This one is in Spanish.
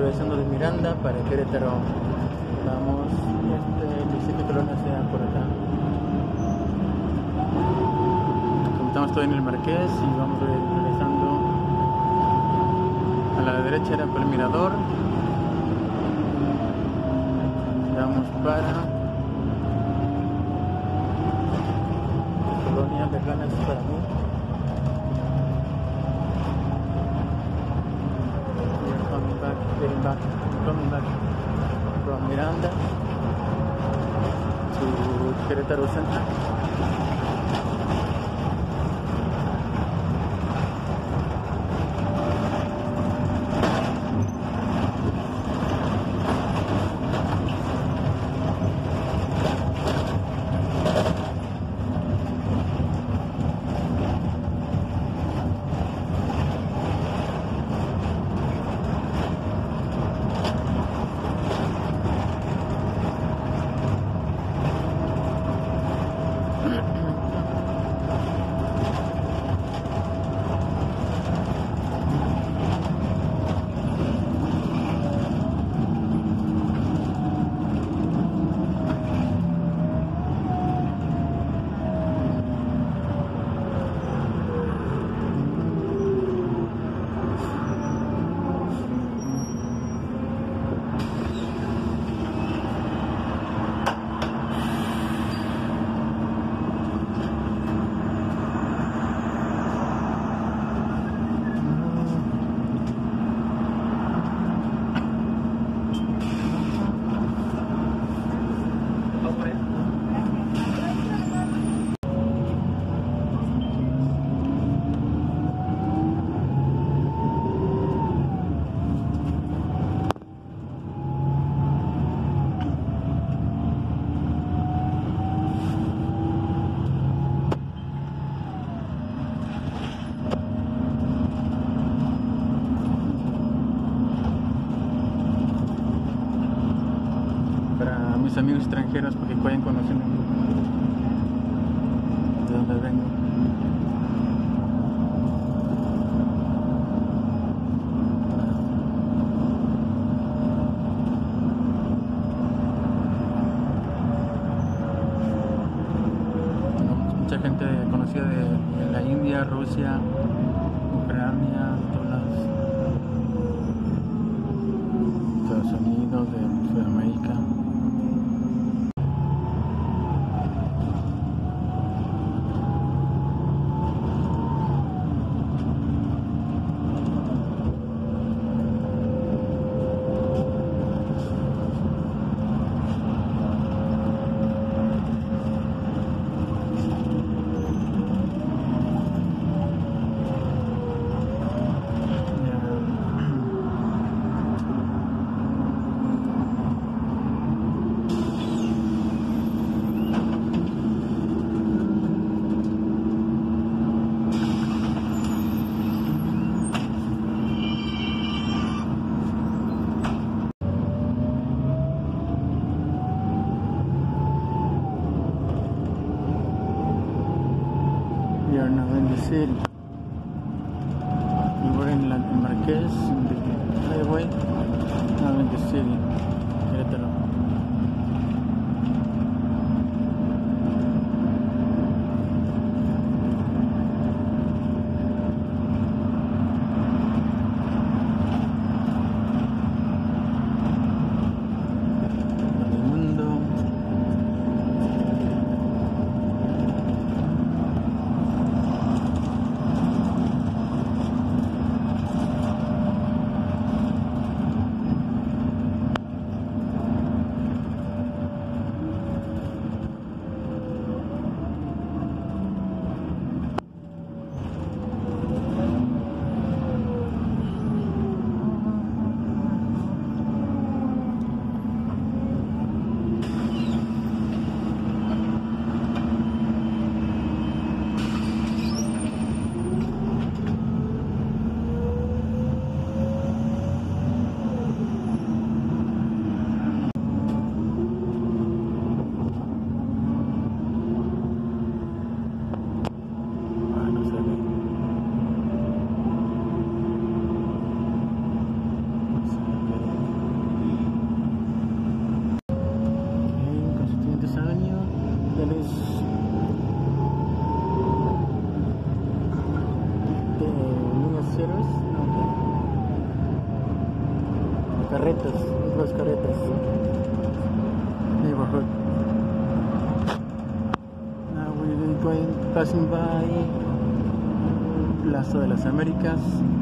regresando de Miranda para Querétaro. Vamos, el municipio Colonia sea por acá. Estamos todavía en el Marqués y vamos regresando. A la derecha era por el mirador. Vamos para Colonia Veganas para mí. Coming back from Miranda to Querétaro Center. Mis amigos extranjeros porque vayan conociendo de dónde vengo. Mucha gente conocida de la India, Rusia, Ucrania, Estados Unidos, de Sudamérica. We are now in the city. We were in Marqués, in the highway, now in the city, Querétaro. niños héroes, no, carretas, las carretas, neighborhood. Now we're going passing by Plaza de las Américas.